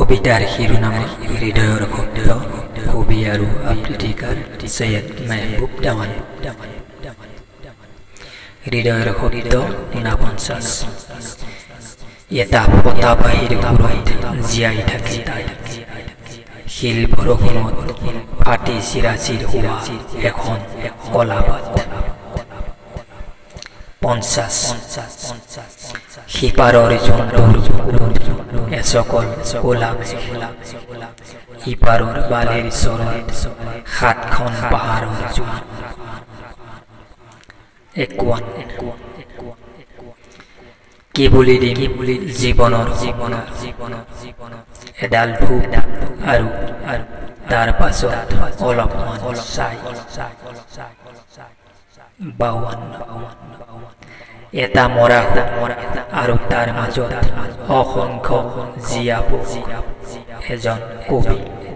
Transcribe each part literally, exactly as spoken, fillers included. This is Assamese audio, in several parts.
কবিতাৰ শিৰোনাম হৃদয়ৰ শব্দ কবি আৰু আবৃত্তিকাৰ সৈয়দ মেহবুব দেৱান। হৃদয়ৰ শব্দ ঊনপঞ্চাছ। এটা পতাবাহীৰ সুৰত জীয়াই থাকে তাই, শিল বৰষুণত ফাটি চিৰাচিৰ হোৱা এখন কলাপাত। পঞ্চাছ। সিপাৰৰ জন্তুৰ বুকুত এচকল ক'লা মেঘ, ইপাৰৰ বালিৰ চৰত সাতখন পাহাৰৰ জোৱান। একাৱন্ন। কি বুলি দিম জীৱনৰ জীৱনৰ এডাল ধূপ আৰু তাৰ পাছত অলপমান ছাই। বাৱন্ন। এটা মৰা আৰু তাৰ মাজত অসংখ্য জীয়া পোক, এজন কবি।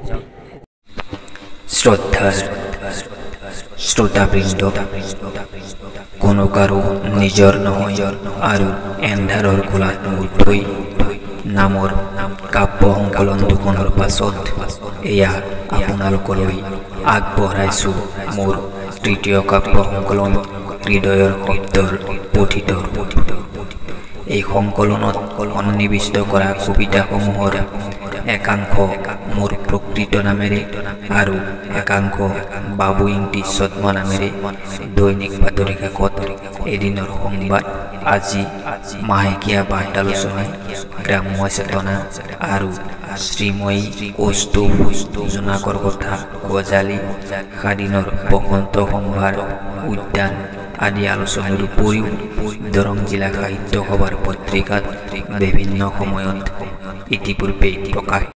শ্ৰদ্ধাৰ শ্ৰোতাবৃন্দ, কোনো কাৰো নিজৰ নহয় আৰু এন্ধাৰৰ কোলাত মূৰ থৈ নামৰ কাব্য সংকলন দুখনৰ পাছত এয়া আপোনালোকলৈ আগবঢ়াইছো মোৰ তৃতীয় কাব্য সংকলন হৃদয়ৰ শব্দৰ পুথিত। এই সংকলনত সন্নিৱিষ্ট কৰা কবিতাসমূহৰ একাংশ মোৰ প্ৰকৃত নামেৰে আৰু একাংশ বাবু ইংটিছ ছদ্ম নামেৰে দৈনিক বাতৰি কাকত, এদিনৰ সংবাদ, আজি, মাহেকীয়া বাৰ্তালোচনী, গ্ৰাম্য চেতনা আৰু শ্ৰীময়ী কৌস্তুভ, জোনাকৰ কথা, গজালি, স্বাধীনৰ বসন্ত সম্ভাৰ, উদ্যান আদি আলোচনীৰ উপৰিও দৰং জিলা সাহিত্য সভাৰ পত্ৰিকাত বিভিন্ন সময়ত ইতিপূৰ্বে প্ৰকাশ